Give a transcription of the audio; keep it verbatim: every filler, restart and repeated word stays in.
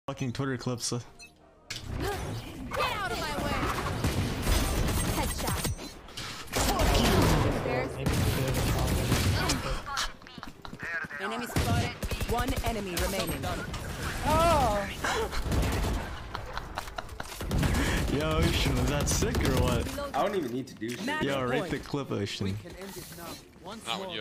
Fucking Twitter clips. Uh. Get out of my way. Headshot. Enemy spotted. One enemy remaining. Oh. Yo, Ocean, is that sick or what? I don't even need to do shit. Yo, rate the clip, Ocean. Not when you